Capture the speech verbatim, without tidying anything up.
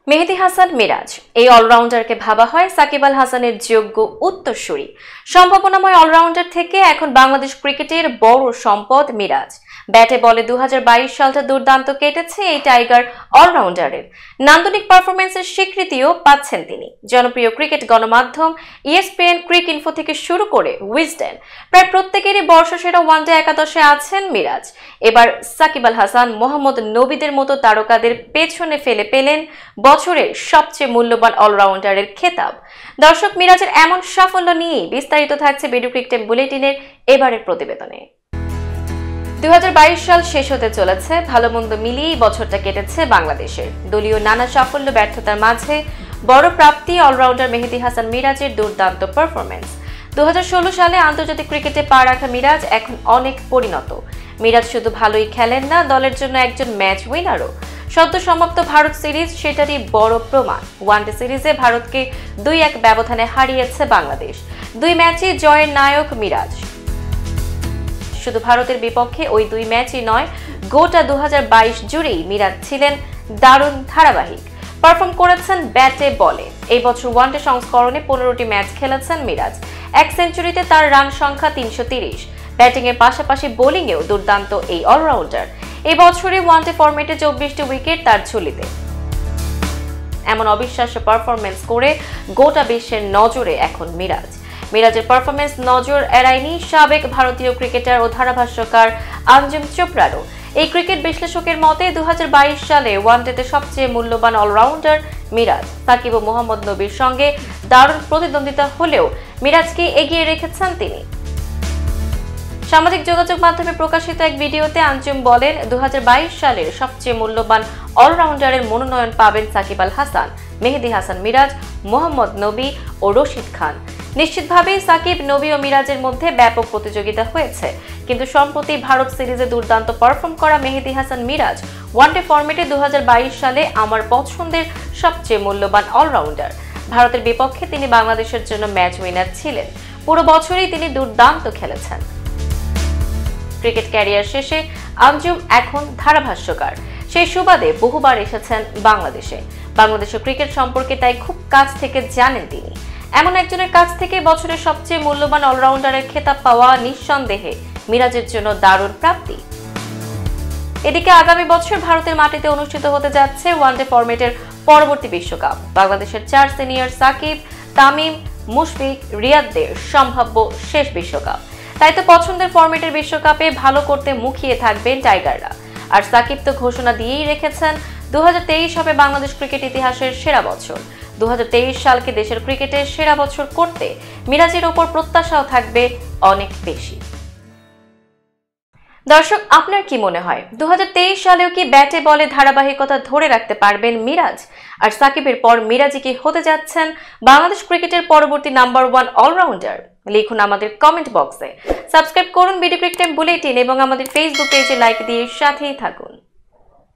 মেহিদি হাসান মিরাজ এই অলরাউন্ডারকে ভাবা হয় সাকিব আল হাসানের যোগ্য উত্তরসূরি। সম্ভাবনাময় অলরাউন্ডার থেকে এখন বাংলাদেশ ক্রিকেটের বড় সম্পদ মিরাজ। ব্যাটে বলে দু হাজার বাইশ সালটা দুর্দান্ত কেটেছে এই টাইগার অলরাউন্ডারের। নান্দনিক পারফরমেন্সের স্বীকৃতিও পাচ্ছেন তিনি। জনপ্রিয় ক্রিকেট গণমাধ্যম ইএসপ, ক্রিকইনফো থেকে শুরু করে উইজড প্রায় প্রত্যেকেরই বর্ষসেরা ওয়ানডে একাদশে আছেন মিরাজ। এবার সাকিব আল হাসান, মোহাম্মদ নবীদের মতো তারকাদের পেছনে ফেলে পেলেন বছরের সবচেয়ে মূল্যবান অলরাউন্ডারের খেতাব। দর্শক, মিরাজের এমন সাফল্য নিয়ে বিস্তারিত থাকছে BDCricTime বুলেটিনের এবারের প্রতিবেদনে। দুই হাজার বাইশ সাল শেষ হতে চলেছে। ভালো মন্দ মিলিয়েই বছরটা কেটেছে বাংলাদেশের। দলীয় নানা সাফল্য ব্যর্থতার মাঝে বড় প্রাপ্তি অলরাউন্ডার মেহিদি হাসান মিরাজের দুর্দান্ত পারফরমেন্স। দু হাজার ষোলো সালে আন্তর্জাতিক ক্রিকেটে পা রাখা মিরাজ এখন অনেক পরিণত। মিরাজ শুধু ভালোই খেলেন না, দলের জন্য একজন ম্যাচ উইনারও। সদ্য সমাপ্ত ভারত সিরিজ সেটারই বড় প্রমাণ। ওয়ানডে সিরিজে ভারতকে দুই এক ব্যবধানে হারিয়েছে বাংলাদেশ। দুই ম্যাচে জয়ের নায়ক মিরাজ। শুধু ভারতের বিপক্ষে ওই দুই ম্যাচই নয়, গোটা দু হাজার বাইশ জুড়েই মিরাজ ছিলেন দারুণ ধারাবাহিক। পারফর্ম করেছেন ব্যাটে বলে। এই বছর ওয়ানডে সংস্করণে পনেরোটি ম্যাচ খেলেছেন মিরাজ। এক সেঞ্চুরিতে তার রান সংখ্যা তিনশো তিরিশ। ব্যাটিং এর পাশাপাশি বোলিংয়েও দুর্দান্ত এই অলরাউন্ডার। এই বছরে ওয়ানডে ফরম্যাটে চব্বিশটি উইকেট তার ঝুলিতে। এমন অবিশ্বাস্য পারফরমেন্স করে গোটা বিশ্বের নজরে এখন মিরাজ। মিরাজের পারফরমেন্স নজর এড়ায়নি সাবেক ভারতীয় ক্রিকেটার ও ধারাভাষ্যকার আঞ্জুম চোপড়ারও। এই ক্রিকেট বিশ্লেষকের মতে দু হাজার বাইশ সালে ওয়ানডেতে সবচেয়ে মূল্যবান অলরাউন্ডার মিরাজ। সাকিব ও মোহাম্মদ নবীর সঙ্গে দারুণ প্রতিদ্বন্দ্বিতা হলেও মিরাজকে এগিয়ে রেখেছেন তিনি। সামাজিক যোগাযোগ মাধ্যমে প্রকাশিত এক ভিডিওতে আঞ্জুম বলেন, দু হাজার বাইশ সালের সবচেয়ে মূল্যবান অলরাউন্ডারের মনোনয়ন পাবেন সাকিব আল হাসান, মেহিদি হাসান মিরাজ, মোহাম্মদ নবী ও রশিদ খান। নিশ্চিতভাবেই সাকিব, নবী ও মিরাজের মধ্যে ব্যাপক প্রতিযোগিতা হয়েছে। কিন্তু সম্প্রতি ভারত সিরিজে দুর্দান্ত পারফর্ম করা মেহিদি হাসান মিরাজ ওয়ানডে ফরম্যাটে দু হাজার বাইশ সালে আমার পছন্দের সবচেয়ে মূল্যবান অলরাউন্ডার। ভারতের বিপক্ষে তিনি বাংলাদেশের জন্য ম্যাচ উইনার ছিলেন। পুরো বছরই তিনি দুর্দান্ত খেলেছেন। ক্রিকেট ক্যারিয়ার শেষে আঞ্জুম এখন ধারাভাষ্যকার। সেই সুবাদে বহুবার এসেছেন বাংলাদেশে। বাংলাদেশের ক্রিকেট সম্পর্কে তাই খুব কাছ থেকে জানেন তিনি। এমন একজনের কাছ থেকে বছরের সবচেয়ে মূল্যবান অলরাউন্ডারের খেতাব পাওয়া নিঃসন্দেহে মিরাজের জন্য দারুণ প্রাপ্তি। এদিকে আগামী বছর ভারতের মাটিতে অনুষ্ঠিত হতে যাচ্ছে ওয়ানডে ফরম্যাটের পরবর্তী বিশ্বকাপ। বাংলাদেশের চার সিনিয়র সাকিব, তামিম, মুশফিক, রিয়াদদের সম্ভাব্য শেষ বিশ্বকাপ। তাই তো পছন্দের ফরম্যাটের বিশ্বকাপে ভালো করতে মুখিয়ে থাকবেন টাইগাররা। আর সাকিব তো ঘোষণা দিয়েই রেখেছেন দু হাজার তেইশ হবে বাংলাদেশ ক্রিকেট ইতিহাসের সেরা বছর। দু হাজার তেইশ সালকে দেশের ক্রিকেটের সেরা বছর করতে মিরাজের ওপর প্রত্যাশাও থাকবে অনেক বেশি। দর্শক, আপনার কি মনে হয় দু হাজার তেইশ সালেও কি ব্যাটে বলে ধারাবাহিকতা ধরে রাখতে পারবেন মিরাজ? আর সাকিবের পর মিরাজই কি হতে যাচ্ছেন বাংলাদেশ ক্রিকেটের পরবর্তী নাম্বার ওয়ান অলরাউন্ডার? লিখুন আমাদের কমেন্ট বক্সে। সাবস্ক্রাইব করুন BDCricTime বুলেটিন এবং আমাদের ফেসবুক পেজে লাইক দিয়ে সাথেই থাকুন।